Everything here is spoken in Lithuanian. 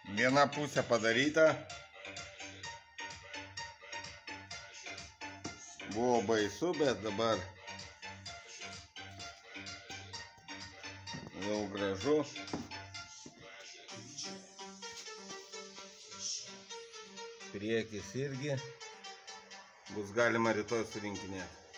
Viena pusė padaryta. Buvo baisu, bet dabar jau gražu. Priekis irgi bus galima rytoj surinkinėti.